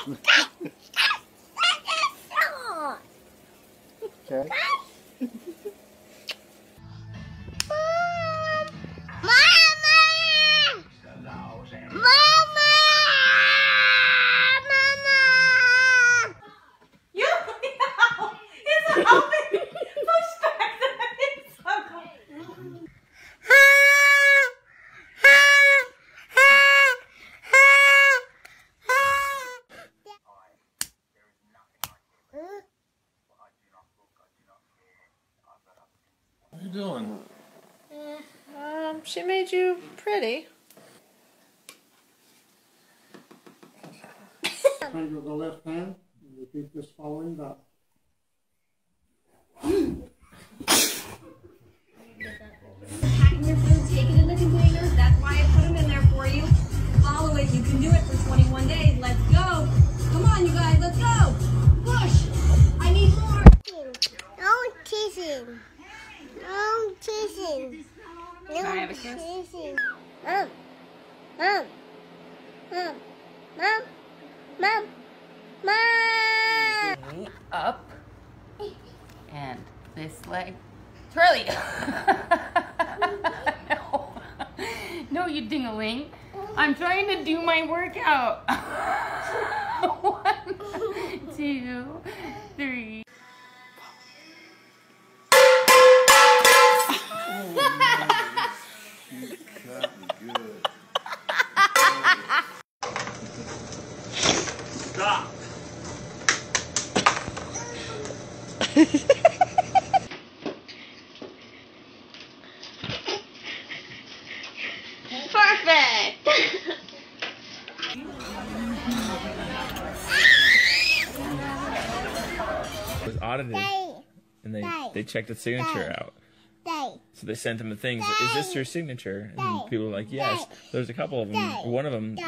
Okay. What are you doing? She made you pretty. Finger with the left hand. And repeat this following the. Packing your food, take it in the containers. That's why I put them in there for you. Follow it. You can do it for 21 days. Let's go. Come on, you guys. Let's go. Push. I need more. No kissing. No kissing. No Can I have a kiss? kissing. Mom. Mom. Mom. Mom. Mom. Mom. Knee up. And this leg. Charlie! No. No, you ding-a-ling. I'm trying to do my workout. 1, 2, 3. Stop! Perfect. It was audited, and they checked the signature out. So they sent him the thing. Is this your signature? And people were like, yes. There's a couple of them. One of them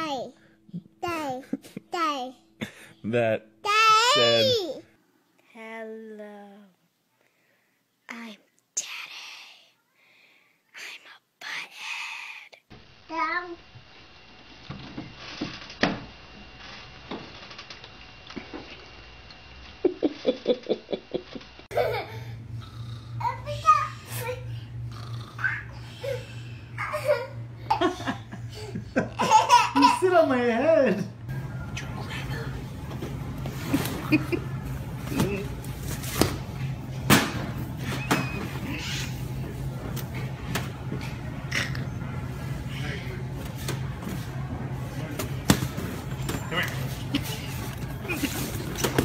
that said, Hello. I'm Daddy. I'm a butthead. Down. You sit on my head. Come here.